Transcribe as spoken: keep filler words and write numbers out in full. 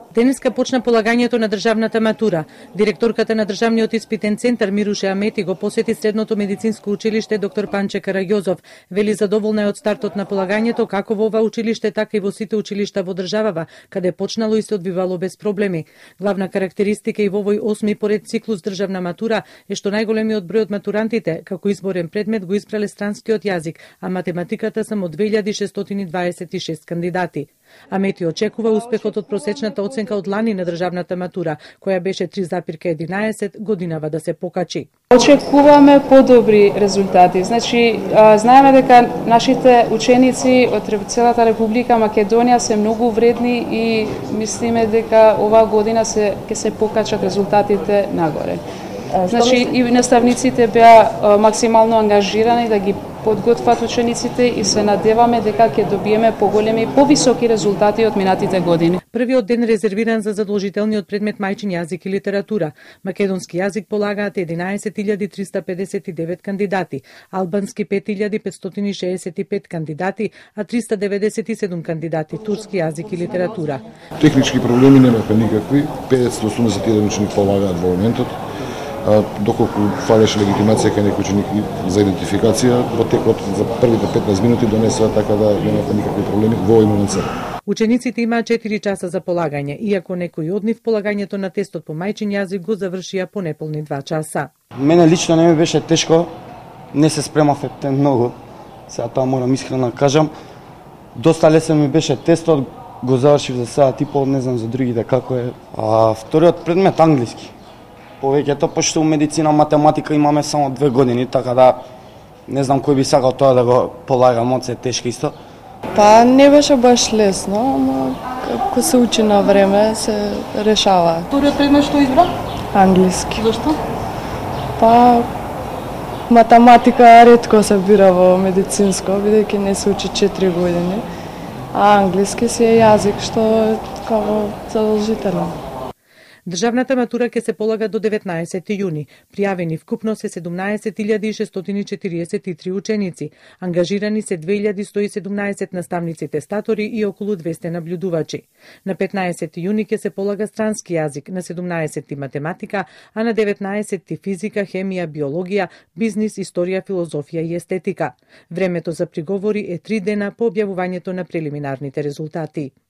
Денеска почна полагањето на државната матура. Директорката на Државниот испитен центар Мируше Амети го посети Средното медицинско училиште доктор Панче Караѓозов. Вели задоволна е од стартот на полагањето како во ова училиште, така и во сите училишта во државава, каде почнало и се одвивало без проблеми. Главна карактеристика и во овој осми поред циклус државна матура е што најголемиот број од матурантите како изборен предмет го избрале странскиот јазик, а математиката само две илјади шестстотини дваесет и шест кандидати. Амети очекува успехот од просечната оценка од лани на државната матура, која беше три zarez единаесет, годинава да се покачи. Очекуваме подобри резултати. Значи, знаеме дека нашите ученици од целата Република Македонија се многу вредни и мислиме дека оваа година се ќе се покачат резултатите нагоре. Значи, и наставниците беа максимално ангажирани да ги подготват учениците и се надеваме дека ќе добиеме поголеми, повисоки резултати од минатите години. Првиот ден резервиран за задолжителниот предмет мајчин јазик и литература. Македонски јазик полагаат единаесет илјади триста педесет и девет кандидати, албански пет илјади петстотини шеесет и пет кандидати, а триста деветдесет и седум кандидати турски јазик и литература. Технички проблеми немаха никакви, петстотини осумдесет и еден ученик полагаат во моментот. Доколку фалеше легитимација кај некој ученик за идентификација, во текот за првите петнаесет минути донесува, така да немате никакви проблеми во овој момент. Учениците имаат четири часа за полагање, иако некои од нив полагањето на тестот по мајчин јазик го завршија по неполни два часа. Мене лично не ми беше тешко, не се спремав ете многу, сега тоа морам искрено да кажам. Доста лесен ми беше тестот, го завршив за саат и пол, не знам за другите како е. А вториот предмет англиски. Повеќето, пошто у медицина, математика имаме само две години, така да не знам кој би сакал тоа да го полагам, од се тешко исто. Па не беше баш лесно, ама како се учи на време, се решава. Вториот предмет што избра? Англиски. Зошто? Па математика ретко се бира во медицинско, бидејќи не се учи четири години, а англиски си е јазик што е како задолжителен. Државната матура ќе се полага до деветнаесети јуни. Пријавени вкупно се седумнаесет илјади шестстотини четириесет и три ученици. Ангажирани се две илјади сто и седумнаесет наставници тестатори и околу двесте наблюдувачи. На петнаесети јуни ќе се полага странски јазик, на седумнаесети математика, а на деветнаесети физика, хемија, биологија, бизнис, историја, филозофија и естетика. Времето за приговори е три дена по објавувањето на прелиминарните резултати.